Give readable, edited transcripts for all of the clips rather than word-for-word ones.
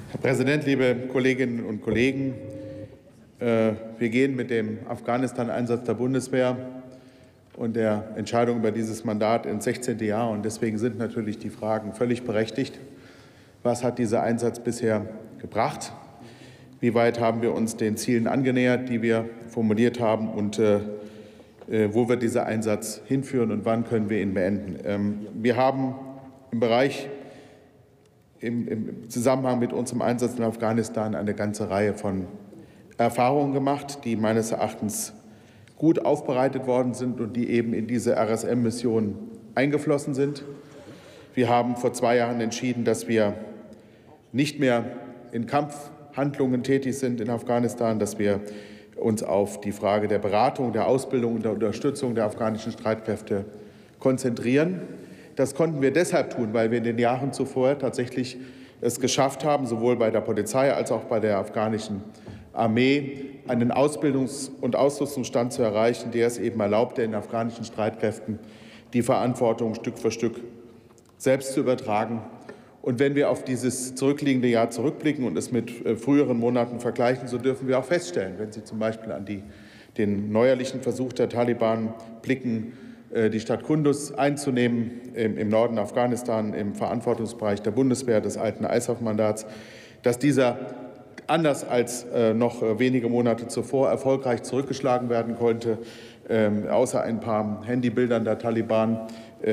Herr Präsident, liebe Kolleginnen und Kollegen! Wir gehen mit dem Afghanistan-Einsatz der Bundeswehr und der Entscheidung über dieses Mandat ins 16. Jahr. Und deswegen sind natürlich die Fragen völlig berechtigt. Was hat dieser Einsatz bisher gebracht? Wie weit haben wir uns den Zielen angenähert, die wir formuliert haben? Und wo wird dieser Einsatz hinführen und wann können wir ihn beenden? Wir haben im Zusammenhang mit unserem Einsatz in Afghanistan eine ganze Reihe von Erfahrungen gemacht, die meines Erachtens gut aufbereitet worden sind und die eben in diese RSM-Mission eingeflossen sind. Wir haben vor 2 Jahren entschieden, dass wir nicht mehr in Kampfhandlungen tätig sind in Afghanistan, dass wir uns auf die Frage der Beratung, der Ausbildung und der Unterstützung der afghanischen Streitkräfte konzentrieren. Das konnten wir deshalb tun, weil wir in den Jahren zuvor tatsächlich es geschafft haben, sowohl bei der Polizei als auch bei der afghanischen Armee einen Ausbildungs- und Ausrüstungsstand zu erreichen, der es eben erlaubte, den afghanischen Streitkräften die Verantwortung Stück für Stück selbst zu übertragen. Und wenn wir auf dieses zurückliegende Jahr zurückblicken und es mit früheren Monaten vergleichen, so dürfen wir auch feststellen, wenn Sie zum Beispiel an den neuerlichen Versuch der Taliban blicken, die Stadt Kunduz einzunehmen im Norden Afghanistan, im Verantwortungsbereich der Bundeswehr, des alten ISAF-Mandats, dass dieser anders als noch wenige Monate zuvor erfolgreich zurückgeschlagen werden konnte, außer ein paar Handybildern der Taliban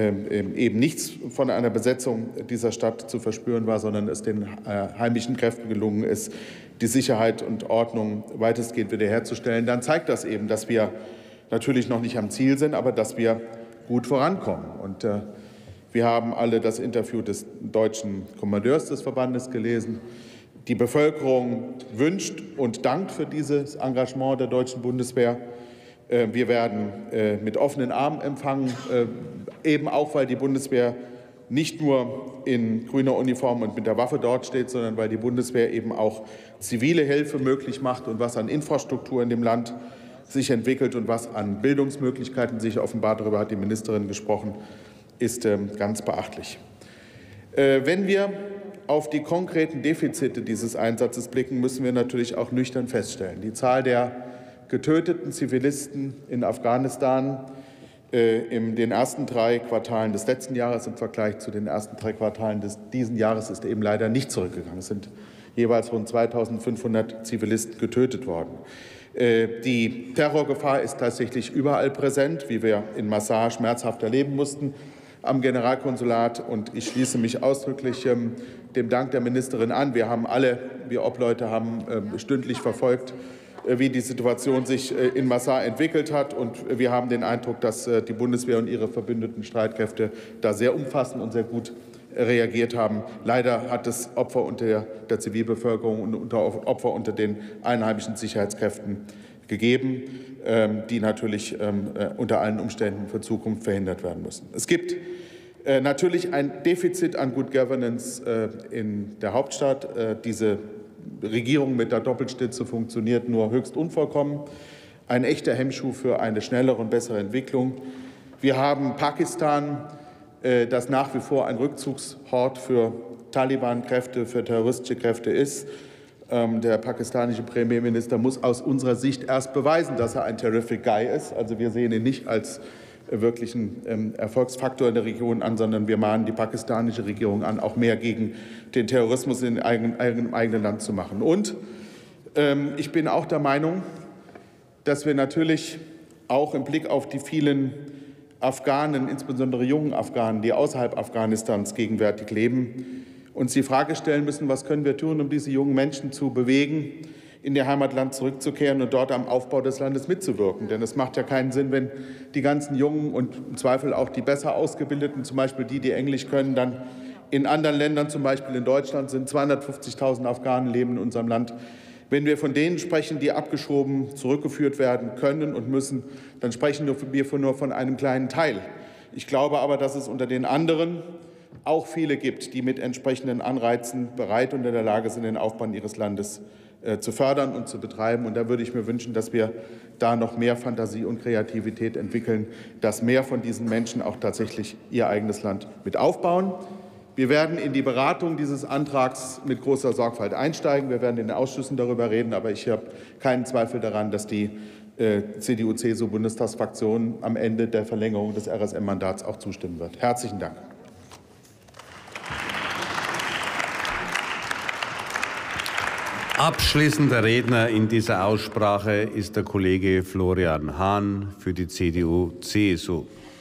eben nichts von einer Besetzung dieser Stadt zu verspüren war, sondern es den heimischen Kräften gelungen ist, die Sicherheit und Ordnung weitestgehend wiederherzustellen. Dann zeigt das eben, dass wir natürlich noch nicht am Ziel sind, aber dass wir gut vorankommen. Und wir haben alle das Interview des deutschen Kommandeurs des Verbandes gelesen. Die Bevölkerung wünscht und dankt für dieses Engagement der deutschen Bundeswehr. Wir werden mit offenen Armen empfangen, eben auch, weil die Bundeswehr nicht nur in grüner Uniform und mit der Waffe dort steht, sondern weil die Bundeswehr eben auch zivile Hilfe möglich macht und was an Infrastruktur in dem Land sich entwickelt und was an Bildungsmöglichkeiten sich offenbart, darüber hat die Ministerin gesprochen, ist ganz beachtlich. Wenn wir auf die konkreten Defizite dieses Einsatzes blicken, müssen wir natürlich auch nüchtern feststellen. Die Zahl der getöteten Zivilisten in Afghanistan in den ersten 3 Quartalen des letzten Jahres im Vergleich zu den ersten 3 Quartalen diesen Jahres ist eben leider nicht zurückgegangen. Es sind jeweils rund 2.500 Zivilisten getötet worden. Die Terrorgefahr ist tatsächlich überall präsent, wie wir in Massar schmerzhaft erleben mussten am Generalkonsulat. Und ich schließe mich ausdrücklich dem Dank der Ministerin an. Wir Obleute haben stündlich verfolgt, wie die Situation sich in Massar entwickelt hat. Und wir haben den Eindruck, dass die Bundeswehr und ihre verbündeten Streitkräfte da sehr umfassend und sehr gut reagiert haben. Leider hat es Opfer unter der Zivilbevölkerung und Opfer unter den einheimischen Sicherheitskräften gegeben, die natürlich unter allen Umständen für Zukunft verhindert werden müssen. Es gibt natürlich ein Defizit an Good Governance in der Hauptstadt. Diese Regierung mit der Doppelspitze funktioniert nur höchst unvollkommen. Ein echter Hemmschuh für eine schnellere und bessere Entwicklung. Wir haben Pakistan, das nach wie vor ein Rückzugshort für Taliban-Kräfte, für terroristische Kräfte ist. Der pakistanische Premierminister muss aus unserer Sicht erst beweisen, dass er ein terrific guy ist. Also wir sehen ihn nicht als wirklichen Erfolgsfaktor in der Region an, sondern wir mahnen die pakistanische Regierung an, auch mehr gegen den Terrorismus in ihrem eigenen Land zu machen. Und ich bin auch der Meinung, dass wir natürlich auch im Blick auf die vielen Afghanen, insbesondere jungen Afghanen, die außerhalb Afghanistans gegenwärtig leben, uns die Frage stellen müssen, was können wir tun, um diese jungen Menschen zu bewegen, in ihr Heimatland zurückzukehren und dort am Aufbau des Landes mitzuwirken. Denn es macht ja keinen Sinn, wenn die ganzen Jungen und im Zweifel auch die besser Ausgebildeten, zum Beispiel die Englisch können, dann in anderen Ländern, zum Beispiel in Deutschland, sind 250.000 Afghanen leben in unserem Land. Wenn wir von denen sprechen, die abgeschoben zurückgeführt werden können und müssen, dann sprechen wir nur von einem kleinen Teil. Ich glaube aber, dass es unter den anderen auch viele gibt, die mit entsprechenden Anreizen bereit und in der Lage sind, den Aufbau ihres Landes zu fördern und zu betreiben. Und da würde ich mir wünschen, dass wir da noch mehr Fantasie und Kreativität entwickeln, dass mehr von diesen Menschen auch tatsächlich ihr eigenes Land mit aufbauen. Wir werden in die Beratung dieses Antrags mit großer Sorgfalt einsteigen. Wir werden in den Ausschüssen darüber reden. Aber ich habe keinen Zweifel daran, dass die CDU-CSU-Bundestagsfraktion am Ende der Verlängerung des RSM-Mandats auch zustimmen wird. Herzlichen Dank. Abschließender Redner in dieser Aussprache ist der Kollege Florian Hahn für die CDU-CSU.